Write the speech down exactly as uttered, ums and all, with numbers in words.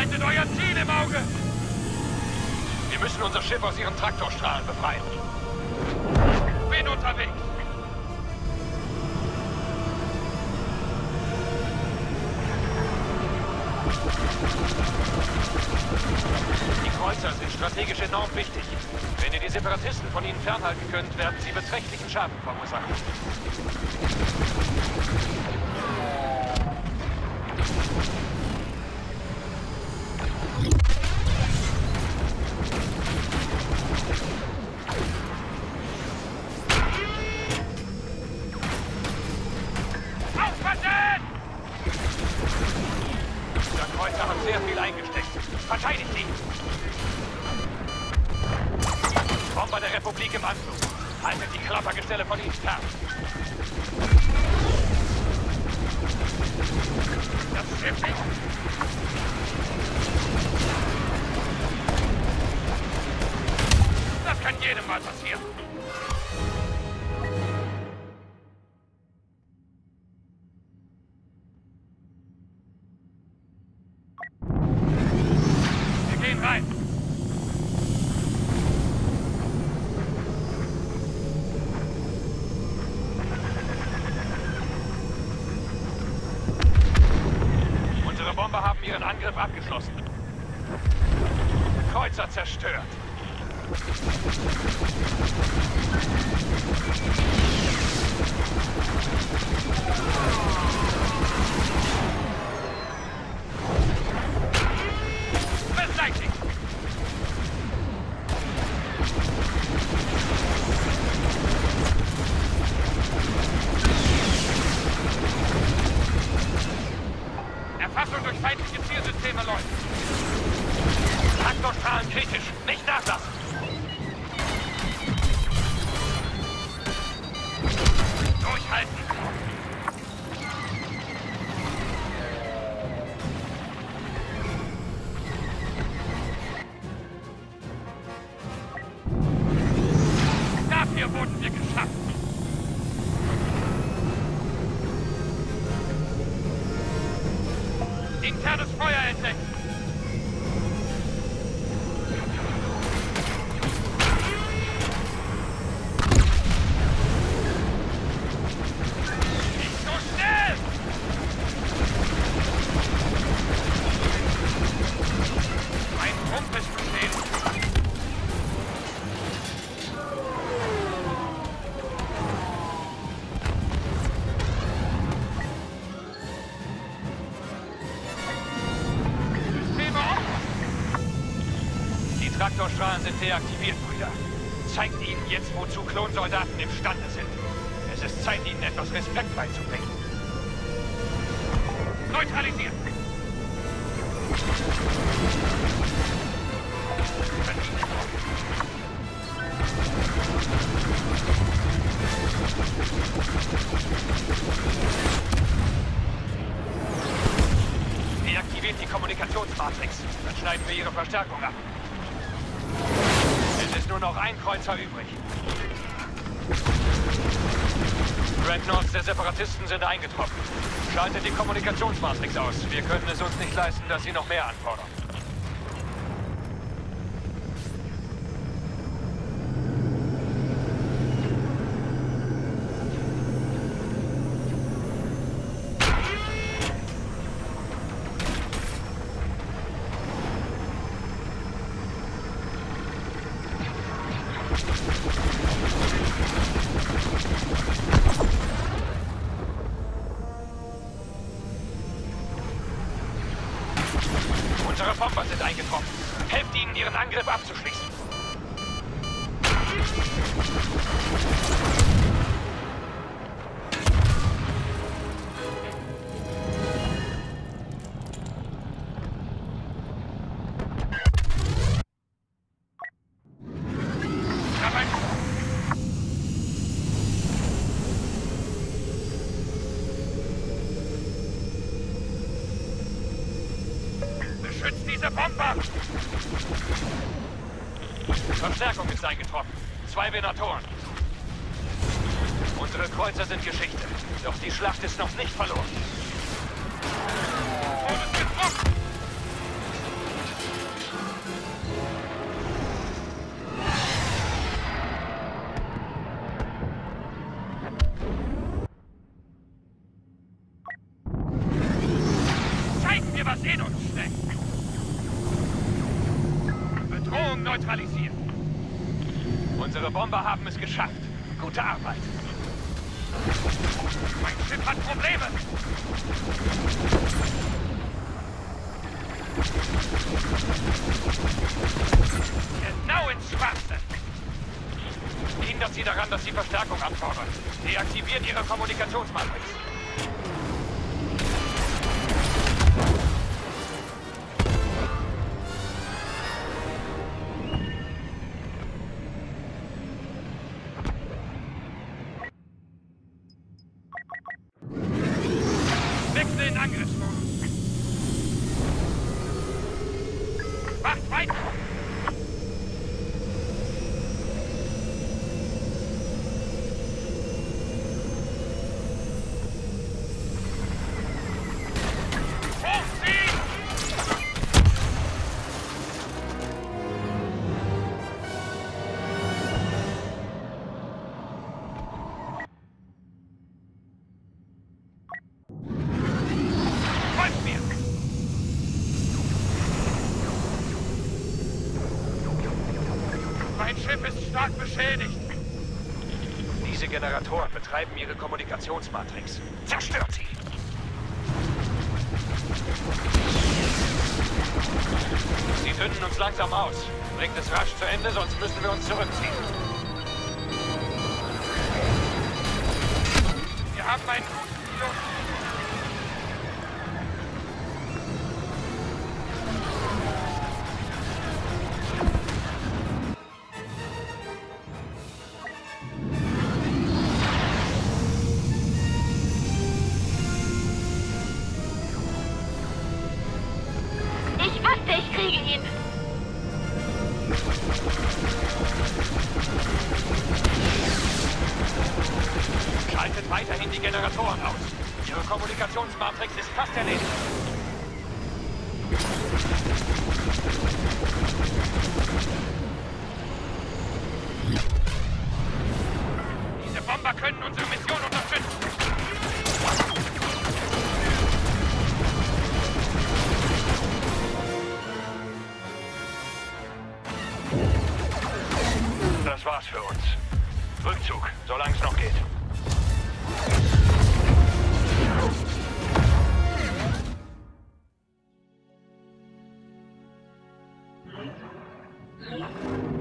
Behaltet euer Ziel im Auge! Wir müssen unser Schiff aus ihren Traktorstrahlen befreien. Bin unterwegs! Die Kreuzer sind strategisch enorm wichtig. Wenn ihr die Separatisten von ihnen fernhalten könnt, werden sie beträchtlichen Schaden verursachen. Aufpassen! Der Kreuzer hat sehr viel eingesteckt. Verteidigt ihn! Bomber der Republik im Anflug. Haltet die Klappergestelle von ihnen fern. Das Schiff nicht! Das kann jedem mal passieren. Wir gehen rein. Unsere Bomber haben ihren Angriff abgeschlossen. Kreuzer zerstört. Beseitigt! Erfassung durch feindliche Zielsysteme läuft. Traktorstrahlen kritisch. Nicht nachlassen. Durchhalten. Dafür wurden wir geschafft. Internes Feuer entdeckt. Nicht so schnell! Ein Rumpf ist beschädigt. Die Traktorstrahlen sind deaktiviert, Brüder. Zeigt ihnen jetzt, wozu Klonsoldaten imstande sind. Es ist Zeit, ihnen etwas Respekt beizubringen. Neutralisiert! Deaktiviert die Kommunikationsmatrix. Dann schneiden wir ihre Verstärkung ab. Es ist nur noch ein Kreuzer übrig. Dreadnoughts der Separatisten sind eingetroffen. Schaltet die Kommunikationsmatrix aus. Wir können es uns nicht leisten, dass sie noch mehr anfordern. Unsere Bomber sind eingetroffen. Helft ihnen, ihren Angriff abzuschließen. Beschützt diese Bomber! Verstärkung ist eingetroffen. Zwei Venatoren. Unsere Kreuzer sind Geschichte. Doch die Schlacht ist noch nicht verloren. Und es getroffen! Bedrohung neutralisiert. Unsere Bomber haben es geschafft. Gute Arbeit. Mein Schiff hat Probleme. Genau ins Schwarze. Hindert sie daran, dass sie Verstärkung anfordern. Deaktiviert ihre Kommunikationsmatrix. Wechsel in Angriffsmodus. Macht weiter! Mein Schiff ist stark beschädigt. Diese Generatoren betreiben ihre Kommunikationsmatrix. Zerstört sie! Sie dünnen uns langsam aus. Bringt es rasch zu Ende, sonst müssen wir uns zurückziehen. Wir haben einen guten Piloten. Ich kriege ihn. Schaltet weiterhin die Generatoren aus. Ihre Kommunikationsmatrix ist fast erledigt. Diese Bomber können unsere Mission unterstützen. Das war's für uns. Rückzug, solange es noch geht. Ja.